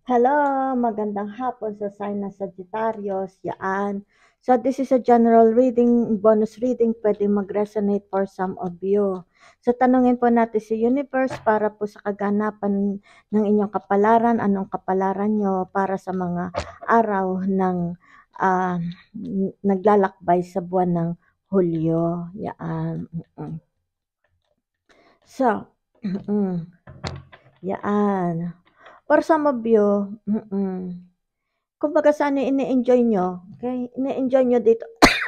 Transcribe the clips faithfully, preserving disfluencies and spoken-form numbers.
Hello, magandang hapon sa sign ng Sagittarius, yaan. So this is a general reading, bonus reading, pwedeng mag-resonate for some of you. So tanungin po natin si Universe para po sa kaganapan ng inyong kapalaran, anong kapalaran nyo para sa mga araw ng ah, n- naglalakbay sa buwan ng Hulyo. Yaan. Mm-mm. So, mm, yaan. For some of you, mm, kumbaga sana ini-enjoy nyo, okay? Ini-enjoy nyo dito.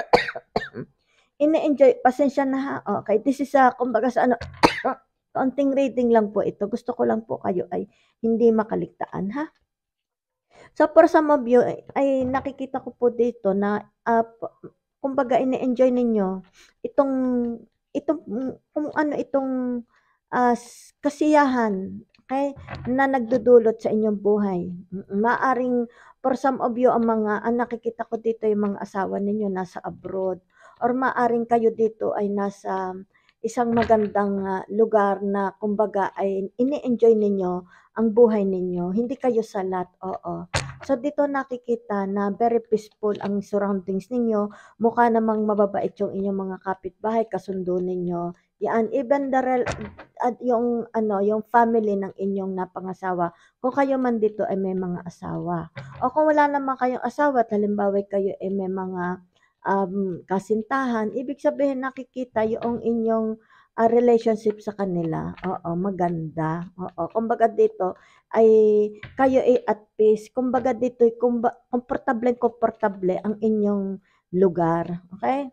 Ini-enjoy, pasensya na ha. Okay, this is a, kumbaga sa ano, konting reading lang po ito. Gusto ko lang po kayo ay hindi makaligtaan ha. So for some of you, ay, ay nakikita ko po dito na, uh, kumbaga ini-enjoy ninyo itong, itong, kung ano itong, uh, kasiyahan, okay, na nagdudulot sa inyong buhay. Maaring for some of you, ang mga, ang nakikita ko dito yung mga asawa ninyo nasa abroad, or maaring kayo dito ay nasa isang magandang uh, lugar na kumbaga ay ini-enjoy ninyo ang buhay ninyo. Hindi kayo salat, oo. So dito nakikita na very peaceful ang surroundings ninyo. Mukha namang mababait yung inyong mga kapitbahay, kasundo ninyo. Yan, even the rel- at yung ano, yung family ng inyong napangasawa. Kung kayo man dito ay may mga asawa. O kung wala naman kayong asawa, at halimbawa kayo ay may mga um, kasintahan, ibig sabihin nakikita yung inyong ah, relationship sa kanila. Oo, maganda. Oo, kumbaga dito ay kayo ay at peace. Kumbaga dito ay kumba, komportable komportable ang inyong lugar. Okay?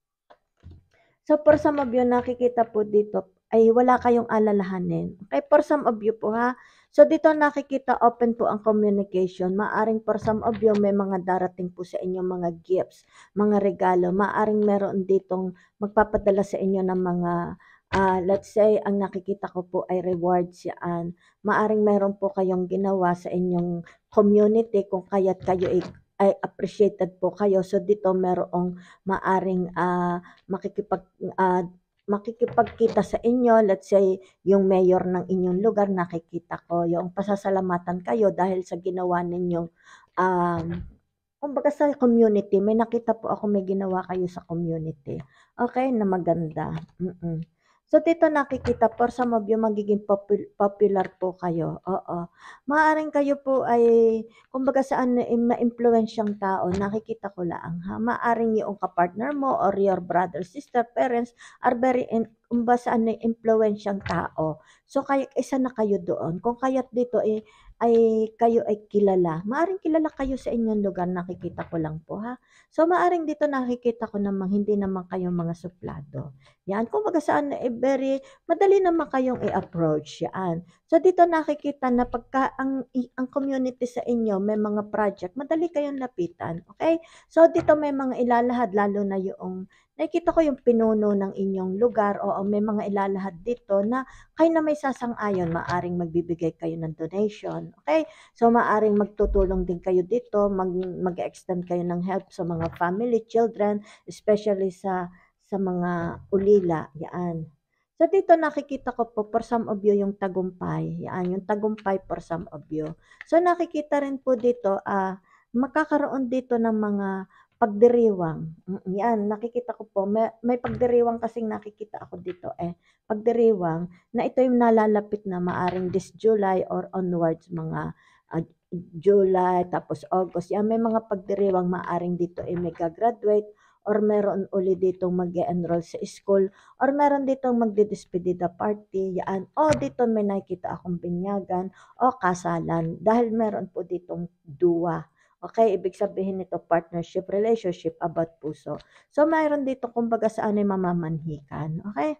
So for some of you, nakikita po dito ay wala kayong alalahanin. Okay, for some of you po ha. So dito nakikita open po ang communication. Maaring for some of you may mga darating po sa inyo mga gifts, mga regalo. Maaring meron ditong magpapadala sa inyo ng mga uh, let's say ang nakikita ko po ay rewards yan. Maaring meron po kayong ginawa sa inyong community kung kaya't kayo ay, ay appreciated po kayo. So dito merong maaring uh, makikipag ah, makikipagkita sa inyo, let's say, yung mayor ng inyong lugar, nakikita ko, yung pasasalamatan kayo dahil sa ginawa ninyong, um, kumbaga sa community, may nakita po ako may ginawa kayo sa community. Okay, na maganda. Mm. So dito nakikita for some of you magiging popu- popular po kayo. Oo. Maaring kayo po ay kumbaga saan na ma-impluwensyang tao, nakikita ko lang ha. Maaring yung kapartner mo or your brother, sister, parents are very in, kumbaga saan na impluwensyang tao. So kaya isa na kayo doon. Kung kaya't dito ay ay kayo ay kilala. Maaring kilala kayo sa inyong lugar, nakikita ko lang po ha. So maaring dito nakikita ko namang hindi naman kayo mga suplado. Yan, kumbaga saan eh, very madali naman kayong i-approach yan. So dito nakikita na pagka ang ang community sa inyo may mga project, madali kayong lapitan. Okay? So dito may mga ilalahad lalo na yung nakikita ko yung pinuno ng inyong lugar o may mga ilalahad dito na kayo na may sasang-ayon, maaring magbibigay kayo ng donation. Okay? So maaring magtutulong din kayo dito, mag mag-extend kayo ng help sa mga family, children, especially sa sa mga ulila, yan. So dito nakikita ko po for some of you yung tagumpay. Yan, yung tagumpay for some of you. So nakikita rin po dito, ah, magkakaroon dito ng mga pagdiriwang. Mm, yan, nakikita ko po. May, may pagdiriwang kasing nakikita ako dito eh. Pagdiriwang na ito yung nalalapit na maaring this July or onwards mga ah, July, tapos August. Yan, may mga pagdiriwang maaring dito eh may graduate or meron uli ditong mag-enroll sa school or meron ditong magdidespedida party, yan. O dito may nakikita akong binyagan o kasalan dahil meron po ditong duwa. Okay, ibig sabihin nito partnership, relationship about puso. So mayroon dito kumbaga saan ay mamamanhikan. Okay?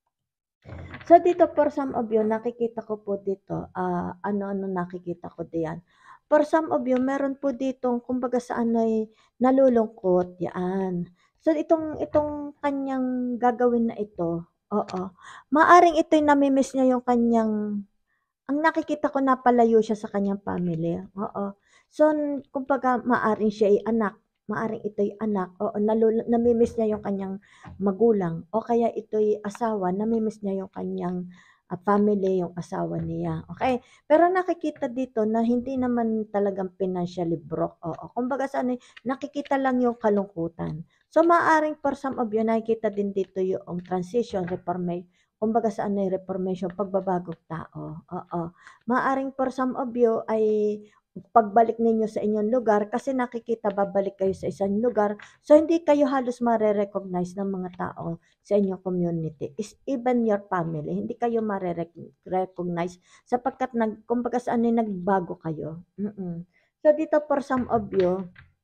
So dito for some of you, nakikita ko po dito, ah, ano-ano nakikita ko diyan. For some of you, meron po ditong kumbaga saan ay nalulungkot, yan. So itong itong kanyang gagawin na ito, oo. Maaring ito'y nami-miss niya yung kanyang ang nakikita ko napalayo siya sa kanyang family, oo. So, kumbaga maaaring siya ay anak, maaaring ito'y anak, oo, nalulu nami-miss niya yung kanyang magulang o kaya ito'y asawa, nami-miss niya yung kanyang, ah, family yung asawa niya, okey. Pero nakikita dito na hindi naman talagang financially broke, oo. Kumbaga sa ano, eh, nakikita lang yung kalungkutan. So, maaaring for some of you nakikita din dito yoong transition, reforma kumbaga sa ano, eh, reformation, pagbabagong tao, oo. Maaaring for some of you ay pagbalik ninyo sa inyong lugar kasi nakikita babalik kayo sa isang lugar, so hindi kayo halos mare-recognize ng mga tao sa inyong community, is even your family, hindi kayo mare-rec recognize sapagkat nag kumbaga sa ano, eh, nagbago kayo, mm. So, dito for some of you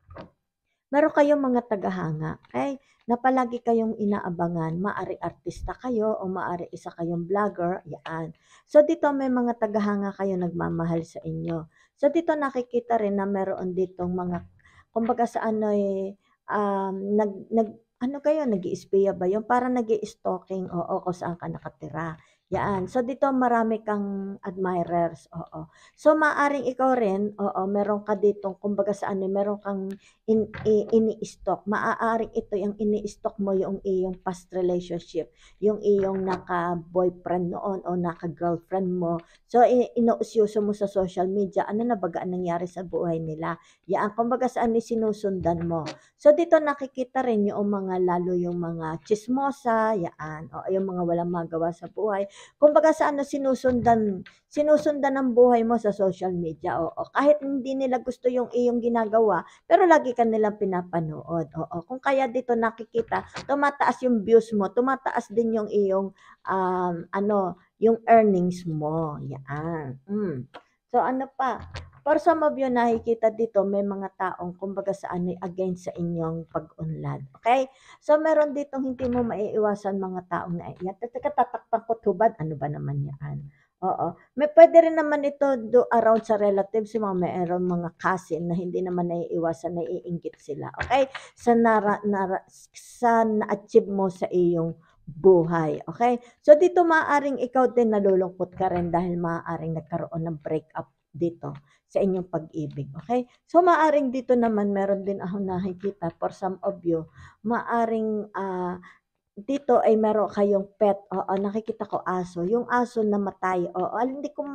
meron kayong mga tagahanga, okey, na palagi kayong inaabangan. Maaaring artista kayo o maaaring isa kayong vlogger, yaan. So, dito may mga tagahanga kayo nagmamahal sa inyo. So, dito nakikita rin na meron ditong mga kumbaga sa ano, eh, um, nag nag ano kayo, nag-i-espiya ba, yung parang nag-i-stalking, oo, kung saan ka nakatira, yaan. So, dito marami kang admirers, oo. So, maaaring ikaw rin, oo, meron ka ditong kumbaga sa ano, meron kang in i ini-stalk. Maaaring ito yung ini-stalk mo yung iyong past relationship, yung iyong naka-boyfriend noon o naka-girlfriend mo. So, i inuusyuso mo sa social media, ano na baga ang nangyari sa buhay nila, yaan. Kumbaga sa ano, sinusundan mo. So, dito nakikita rin yoong mga lalo yung mga tsismosa, yaan, oo, yung mga walang magawa sa buhay. Kumbaga sa ano, sinusundan sinusundan ang buhay mo sa social media, oo. Kahit hindi nila gusto yung iyong ginagawa, pero lagi ka nilang pinapanood, oo. Kung kaya dito nakikita tumataas yung views mo, tumataas din yung iyong, um, ano, yung earnings mo, yaan, hmm. So, ano pa, for some of you nakikita dito may mga taong kumbaga sa ano, eh, against sa inyong pag-unlad, okey? So, meron ditong hindi mo maiiwasan mga taong na iyan, teka tatakpan ko't hubad, ano ba naman yaan, oo. May puwede rin naman ito do around sa relatives mo, mayroong mga cousin na hindi naman naiiwasan naiinggit sila, okey? Sa nara nara sa na-achieve mo sa iyong buhay, okey? So, dito maaaring ikaw din nalulungkot ka rin dahil maaaring nagkaroon ng breakup dito sa inyong pag-ibig, okey? So, maaaring dito naman meron din akong nakikita for some of you, maaaring, ah, dito ay meron kayong pet, oo, nakikita ko aso, yung aso namatay, oo, hindi ko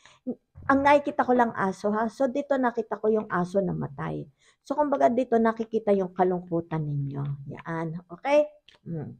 ang nakikita ko lang aso, ha. So, dito nakita ko yung aso namatay. So, kumbaga dito nakikita yung kalungkutan ninyo, yaan, okey? Hmm.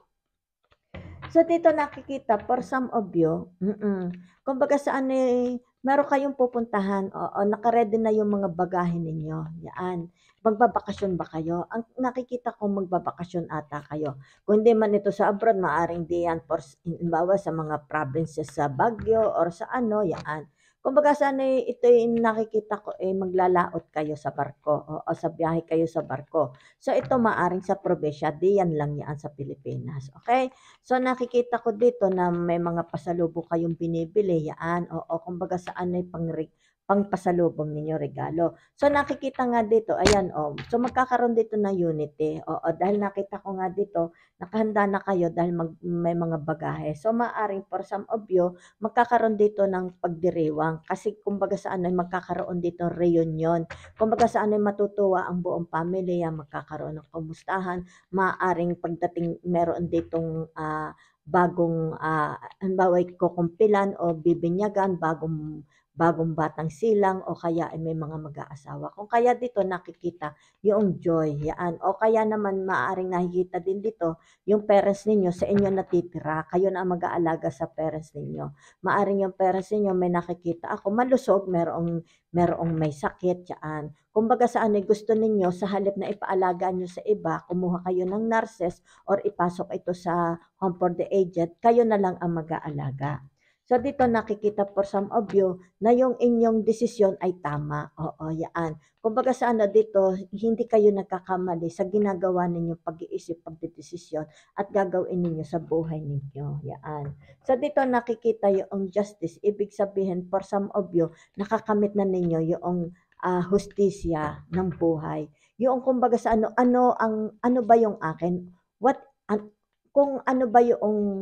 So, dito nakikita for some of you, mm, kumbaga sa ano, eh, meron kayong pupuntahan, oo, naka-ready na yung mga bagahe ninyo, yaan. Magbabakasyon ba kayo? Ang nakikita ko magbabakasyon ata kayo. Kung hindi man ito sa abroad, maaaring diyan for halimbawa sa mga provinces sa Baguio or sa ano, yaan. Kumbaga sa ano, eh, ito yung nakikita ko, eh, maglalaot kayo sa barko, oo, sa biyahe kayo sa barko. So, ito maaaring sa probinsya, diyan lang yaan sa Pilipinas, okey? So, nakikita ko dito na may mga pasalubong kayong binibili, yaan, oo, kumbaga sa ano, eh, pang-re pangpasalubong ninyo, regalo. So, nakikita nga dito, ayan, oh, so magkakaroon dito ng unity, oo, dahil nakita ko nga dito nakahanda na kayo dahil mag may mga bagahe. So, maaaring for some of you, magkakaroon dito ng pagdiriwang kasi kumbaga sa ano, magkakaroon ditong reunion. Kumbaga sa ano, matutuwa ang buong pamilya, magkakaroon ng kamustahan, maaaring pagdating meron ditong, ah, bagong, ah, halimbawa kukumpilan o bibinyagan, bagong bagong batang silang o kaya ay may mga mag-aasawa. Kung kaya dito nakikita yoong joy, yaan. O kaya naman maaaring nakikita din dito yung parents ninyo sa inyo natitira, kayo na ang mag-aalaga sa parents ninyo. Maaaring yung parents ninyo may nakikita ako malusog, merong merong may sakit, yaan. Kumbaga sa ano, eh, gusto ninyo sa halip na ipaalaga niyo sa iba, kumuha kayo ng nurses or ipasok ito sa home for the aged, kayo na lang ang mag-aalaga. So, dito nakikita for some of you na yung inyong desisyon ay tama, oo, yaan. Kumbaga sa ano dito, hindi kayo nagkakamali sa ginagawa ninyong pag-iisip, pagdedesisyon at gagawin ninyo sa buhay ninyo, yaan. So, dito nakikita yoong justice, ibig sabihin for some of you, nakakamit na ninyo yoong, ah, hustisya ng buhay. Yoong kumbaga sa ano, ano ang ano ba yung akin, what an kung ano ba yoong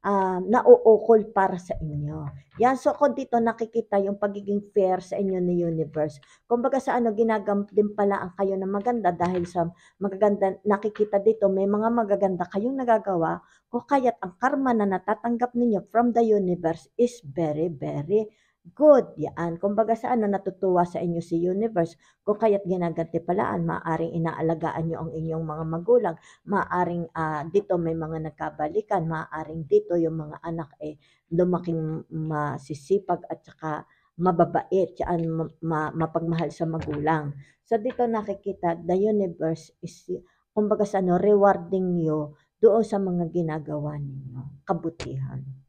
ah, nauukol para sa inyo. Yan, so ko dito nakikita yung pagiging fair sa inyo ni universe. Kumbaga sa ano, ginagam din pala ang kayo na maganda dahil sa magaganda, nakikita dito may mga magaganda kayong nagagawa o kaya't ang karma na natatanggap ninyo from the universe is very, very good. Yan. Kumbaga sa ano, natutuwa sa inyo si universe. Kung kaya't ginagantipalaan, maaaring inaalagaan nyo ang inyong mga magulang, maaaring ah, dito may mga nagkabalikan, maaaring dito yung mga anak eh lumaking masisipag at saka mababait, yan, ma- ma- mapagmahal sa magulang. So dito nakikita, the universe is, kumbaga sa ano, rewarding you doon sa mga ginagawa ninyo, kabutihan.